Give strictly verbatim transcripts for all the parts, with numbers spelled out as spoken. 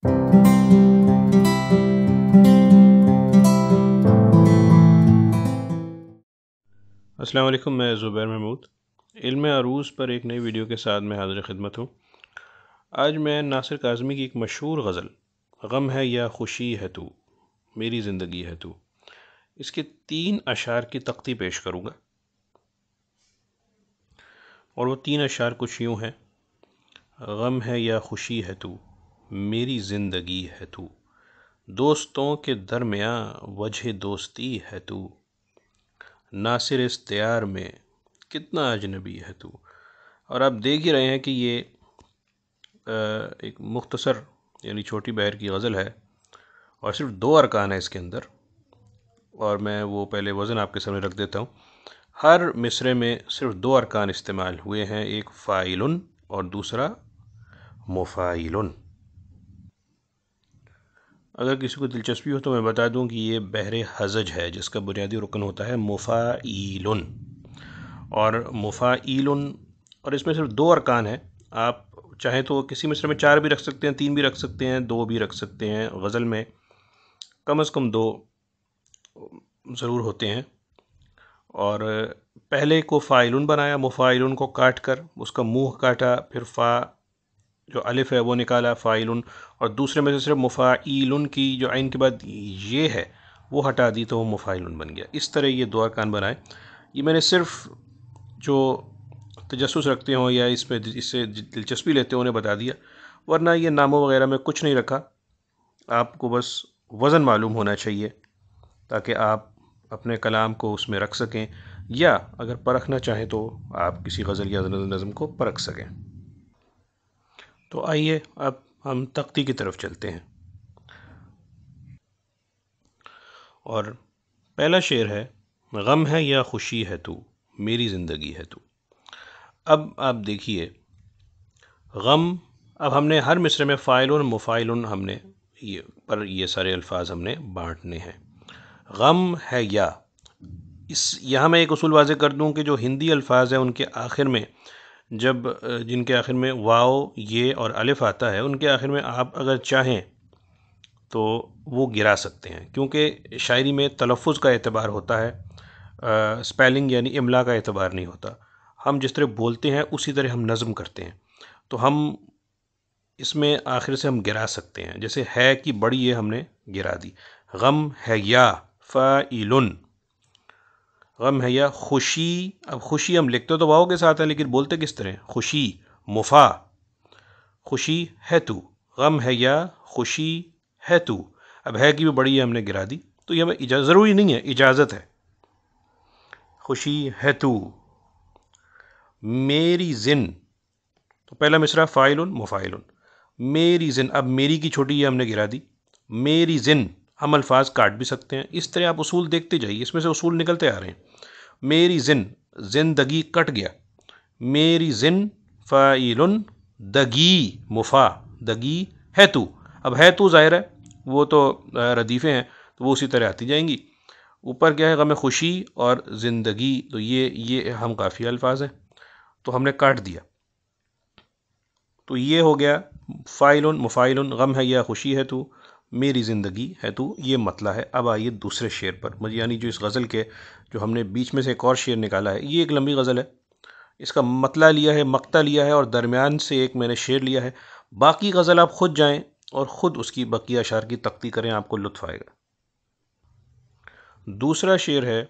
السلام علیکم، میں زبیر محمود علم عروض پر ایک نئی ویڈیو کے ساتھ میں حاضر خدمت ہوں۔ آج میں ناصر کاظمی کی ایک مشہور غزل غم ہے یا خوشی ہے تو میری زندگی ہے تو، اس کے تین اشعار کی تقطیع پیش کروں گا، اور وہ تین اشعار کچھ یوں ہیں: غم ہے یا خوشی ہے تو میری زندگی ہے تو، دوستوں کے درمیاں وجہ دوستی ہے تو، ناصر اس دیار میں کتنا اجنبی ہے تو۔ اور آپ دیکھ ہی رہے ہیں کہ یہ ایک مختصر یعنی چھوٹی بہر کی غزل ہے، اور صرف دو ارکان ہیں اس کے اندر، اور میں وہ پہلے وزن آپ کے سامنے رکھ دیتا ہوں۔ ہر مصرے میں صرف دو ارکان استعمال ہوئے ہیں، ایک فاعل اور دوسرا مفاعل۔ اگر کسی کو دلچسپی ہو تو میں بتا دوں کہ یہ بحر ہزج ہے، جس کا بنیادی رکن ہوتا ہے مفاعیل اور مفاعیل، اور اس میں صرف دو ارکان ہیں۔ آپ چاہیں تو کسی مصرے میں چار بھی رکھ سکتے ہیں، تین بھی رکھ سکتے ہیں، دو بھی رکھ سکتے ہیں۔ غزل میں کم از کم دو ضرور ہوتے ہیں، اور پہلے کو فاعل بنایا، مفاعل کو کاٹ کر اس کا منہ کاٹا، پھر فا جو الف ہے وہ نکالا فاعل، اور دوسرے میں سے صرف مفاعیل کی جو عین کے بعد یہ ہے وہ ہٹا دی تو وہ مفاعل بن گیا۔ اس طرح یہ دو ارکان بنائے۔ یہ میں نے صرف جو تجسس رکھتے ہوں یا اس میں اس سے دلچسپی لیتے ہوں انہیں بتا دیا، ورنہ یہ ناموں وغیرہ میں کچھ نہیں رکھا۔ آپ کو بس وزن معلوم ہونا چاہیے تاکہ آپ اپنے کلام کو اس میں رکھ سکیں، یا اگر پرکھنا چاہیں تو آپ کسی غزل یا نظم کو پرکھ سکیں۔ تو آئیے اب ہم تقطیع کی طرف چلتے ہیں، اور پہلا شعر ہے: غم ہے یا خوشی ہے تو میری زندگی ہے تو۔ اب آپ دیکھیے، غم، اب ہم نے ہر مصرے میں فاعل اور مفاعل ہم نے یہ پر یہ سارے الفاظ ہم نے بانٹنے ہیں۔ غم ہے یا، اس یہاں میں ایک اصول واضح کر دوں کہ جو ہندی الفاظ ہیں ان کے آخر میں جب جن کے آخر میں واو، یہ اور الف آتا ہے، ان کے آخر میں آپ اگر چاہیں تو وہ گرا سکتے ہیں، کیونکہ شاعری میں تلفظ کا اعتبار ہوتا ہے، اسپیلنگ یعنی املا کا اعتبار نہیں ہوتا۔ ہم جس طرح بولتے ہیں اسی طرح ہم نظم کرتے ہیں، تو ہم اس میں آخر سے ہم گرا سکتے ہیں۔ جیسے ہے کی بڑی یہ ہم نے گرا دی، غم ہے یا فاعل، غم ہے یا خوشی، اب خوشی ہم لکھتے تو واو کے ساتھ ہے لیکن بولتے کس طرح؟ خوشی، مفا، خوشی ہے تو، غم ہے یا خوشی ہے تو، اب ہے کی بھی بڑی ہے ہم نے گرا دی، تو یہ ہمیں اجازت ضروری نہیں ہے، اجازت ہے۔ خوشی ہے تو میری زن، تو پہلا مصرع فاعل مفاعل، میری زن، اب میری کی چھوٹی یہ ہم نے گرا دی، میری زن، ہم الفاظ کاٹ بھی سکتے ہیں۔ اس طرح آپ اصول دیکھتے جائیے، اس میں سے اصول نکلتے آ رہے ہیں۔ میری زن، زندگی کٹ گیا، میری زن فاعل، دگی مفا، دگی ہے تو، اب ہے تو ظاہر ہے وہ تو ردیفیں ہیں تو وہ اسی طرح آتی جائیں گی۔ اوپر کیا ہے؟ غم خوشی اور زندگی، تو یہ یہ ہم کافی الفاظ ہیں تو ہم نے کاٹ دیا، تو یہ ہو گیا فاعل مفاعل، غم ہے یا خوشی ہے تو میری زندگی ہے تو، یہ مطلع ہے۔ اب آئیے دوسرے شعر پر، یعنی جو اس غزل کے جو ہم نے بیچ میں سے ایک اور شعر نکالا ہے، یہ ایک لمبی غزل ہے، اس کا مطلع لیا ہے، مقطع لیا ہے، اور درمیان سے ایک میں نے شعر لیا ہے۔ باقی غزل آپ خود جائیں اور خود اس کی بقیہ اشعار کی تقطیع کریں، آپ کو لطف آئے گا۔ دوسرا شعر ہے: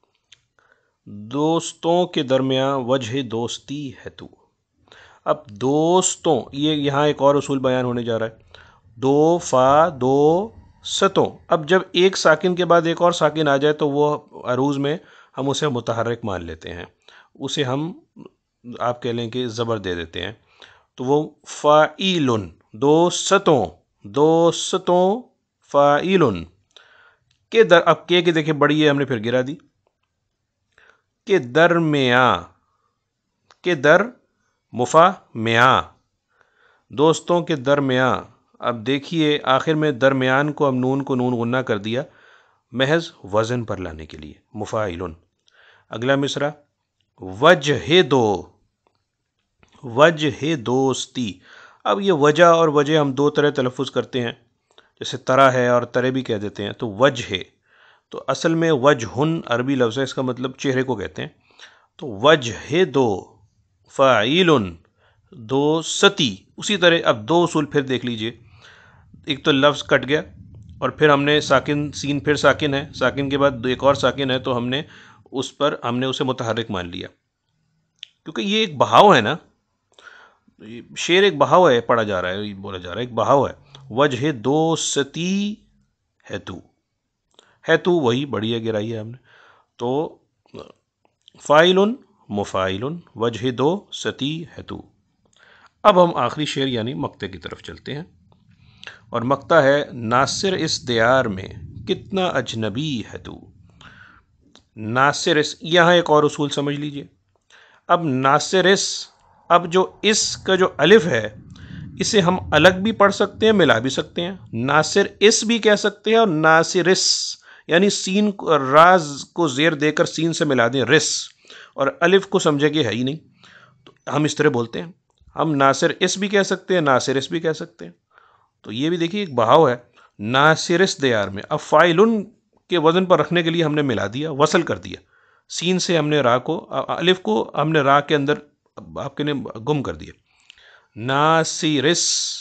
دوستوں کے درمیاں وجہ دوستی ہے تو۔ اب دوستوں، یہ یہاں ایک اور اصول بیان ہونے جا رہا ہے، دو فا دو ستوں، اب جب ایک ساکن کے بعد ایک اور ساکن آ جائے تو وہ عروض میں ہم اسے متحرک مان لیتے ہیں، اسے ہم آپ کہہ لیں کہ زبر دے دیتے ہیں، تو وہ فاعل، دو ستوں، دو ستوں فاعل کے در، اب کے کے دیکھیں بڑی ہے ہم نے پھر گرا دی، کے درمیاں، کے در مفا میاں، دوستوں کے درمیاں، اب دیکھیے آخر میں درمیان کو ہم نون کو نون غنہ کر دیا محض وزن پر لانے کے لیے، مفاعل۔ اگلا مصرع وجہ دو، وجہ دوستی، اب یہ وجہ اور وجہ ہم دو طرح تلفظ کرتے ہیں، جیسے ترا ہے اور ترے بھی کہہ دیتے ہیں، تو وجہ ہے تو اصل میں وجہن عربی لفظ ہے، اس کا مطلب چہرے کو کہتے ہیں. تو وجہ دو فاعل دو ستی. اسی طرح اب دو اصول پھر دیکھ لیجئے. ایک تو لفظ کٹ گیا اور پھر ہم نے ساکن، سین پھر ساکن ہے، ساکن کے بعد ایک اور ساکن ہے، تو ہم نے اس پر ہم نے اسے متحرک مان لیا، کیونکہ یہ ایک بہاؤ ہے نا، شعر ایک بہاؤ ہے، پڑھا جا رہا ہے، بولا جا رہا ہے، ایک بہاؤ ہے. وجہ دو ستی ہے تو ہے تو وہی بڑھیا گرائی ہے ہم نے. تو فاعل مفاعل وجہ دو ستی ہے تو. اب ہم آخری شعر یعنی مقطع کی طرف چلتے ہیں، اور مقطع ہے ناصر اس دیار میں کتنا اجنبی ہے تو. ناصر اس، یہاں ایک اور اصول سمجھ لیجئے. اب ناصر اس، اب جو اس کا جو الف ہے اسے ہم الگ بھی پڑھ سکتے ہیں، ملا بھی سکتے ہیں. ناصر اس بھی کہہ سکتے ہیں اور ناصر اس، یعنی سین راز کو زیر دے کر سین سے ملا دیں رس، اور الف کو سمجھے کہ ہے ہی نہیں، تو ہم اس طرح بولتے ہیں. ہم ناصر اس بھی کہہ سکتے ہیں، ناصر اس بھی کہہ سکتے ہیں. تو یہ بھی دیکھیے ایک بہاؤ ہے. ناصر اس دیار میں، اب فاعلن کے وزن پر رکھنے کے لیے ہم نے ملا دیا، وصل کر دیا. سین سے ہم نے را کو، الف کو ہم نے را کے اندر آپ کے نے گم کر دیا. ناصرس،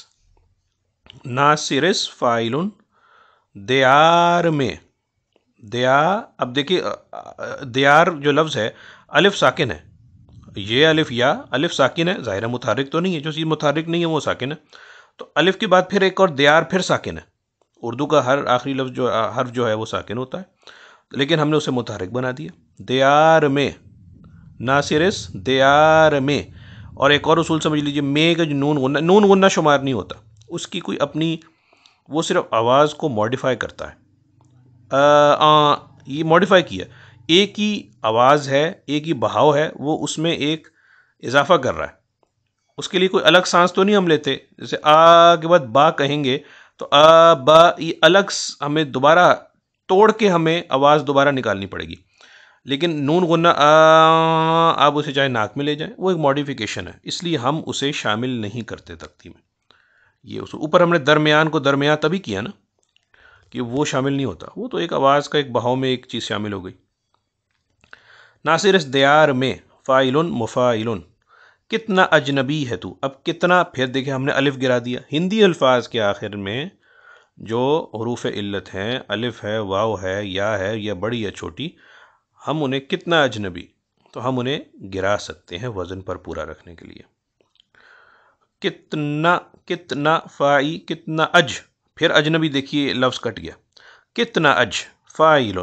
ناصرس فاعل دیار میں، دیا. اب دیکھیے دیار جو لفظ ہے الف ساکن ہے، یہ الف یا الف ساکن ہے، ظاہرہ متحرک تو نہیں ہے، جو چیز متحرک نہیں ہے وہ ساکن ہے. تو الف کے بعد پھر ایک اور دیار پھر ساکن ہے. اردو کا ہر آخری لفظ جو حرف جو ہے وہ ساکن ہوتا ہے، لیکن ہم نے اسے متحرک بنا دیا. دیار میں، ناصرس دیار میں. اور ایک اور اصول سمجھ لیجئے، میں کا جو نون غنہ، نون غنہ شمار نہیں ہوتا، اس کی کوئی اپنی، وہ صرف آواز کو موڈیفائی کرتا ہے. آ آ یہ موڈیفائی کیا، ایک ہی آواز ہے، ایک ہی بہاؤ ہے، وہ اس میں ایک اضافہ کر رہا ہے. اس کے لیے کوئی الگ سانس تو نہیں ہم لیتے، جیسے آ کے بعد با کہیں گے تو آ با، یہ الگ ہمیں دوبارہ توڑ کے ہمیں آواز دوبارہ نکالنی پڑے گی. لیکن نون غنہ آ، آپ اسے چاہے ناک میں لے جائیں، وہ ایک ماڈیفیکیشن ہے، اس لیے ہم اسے شامل نہیں کرتے تقطیع میں. یہ اس اوپر ہم نے درمیان کو درمیان تبھی کیا نا کہ وہ شامل نہیں ہوتا، وہ تو ایک آواز کا ایک بہاؤ میں ایک چیز شامل ہو گئی. ناصر اس دیار میں فاعل مفاعل کتنا اجنبی ہے تو. اب کتنا، پھر دیکھیں ہم نے الف گرا دیا. ہندی الفاظ کے آخر میں جو حروف علت ہیں، الف ہے، واو ہے، یا ہے، یا بڑی یا چھوٹی، ہم انہیں کتنا اجنبی، تو ہم انہیں گرا سکتے ہیں وزن پر پورا رکھنے کے لیے. کتنا، کتنا فائی، کتنا اج، پھر اجنبی دیکھیے لفظ کٹ گیا. کتنا اج فاعل،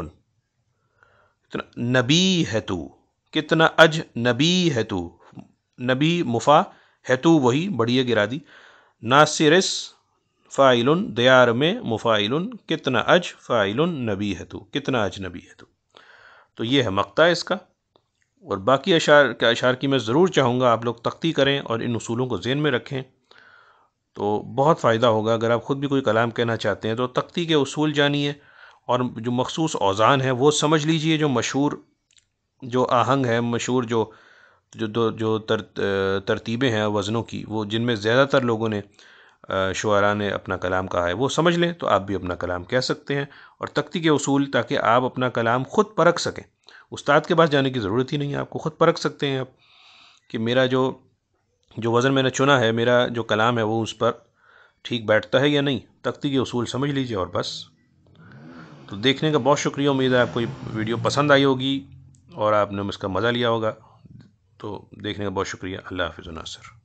نبی ہے تو، کتنا اج نبی ہے تو، نبی مفا ہے تو وہی بڑھیا گرا دی. ناصرس فاعل دیار میں مفاعل کتنا اج فاعل نبی ہے تو، کتنا اج نبی ہے تو. تو یہ ہے مقطع اس کا. اور باقی اشعار کے اشعار کی میں ضرور چاہوں گا آپ لوگ تختی کریں اور ان اصولوں کو ذہن میں رکھیں، تو بہت فائدہ ہوگا. اگر آپ خود بھی کوئی کلام کہنا چاہتے ہیں تو تختی کے اصول جانیے، اور جو مخصوص اوزان ہیں وہ سمجھ لیجئے، جو مشہور جو آہنگ ہے، مشہور جو جو دو جو تر ترتیبیں ہیں وزنوں کی، وہ جن میں زیادہ تر لوگوں نے شعراء نے اپنا کلام کہا ہے، وہ سمجھ لیں تو آپ بھی اپنا کلام کہہ سکتے ہیں. اور تختی کے اصول تاکہ آپ اپنا کلام خود پرکھ سکیں، استاد کے پاس جانے کی ضرورت ہی نہیں ہے، آپ کو خود پرکھ سکتے ہیں آپ کہ میرا جو جو وزن میں نے چنا ہے، میرا جو کلام ہے وہ اس پر ٹھیک بیٹھتا ہے یا نہیں. تختی کے اصول سمجھ لیجئے اور بس. تو دیکھنے کا بہت شکریہ، امید ہے آپ کو یہ ویڈیو پسند آئی ہوگی اور آپ نے اس کا مزہ لیا ہوگا. تو دیکھنے کا بہت شکریہ. اللہ حافظ ناصر.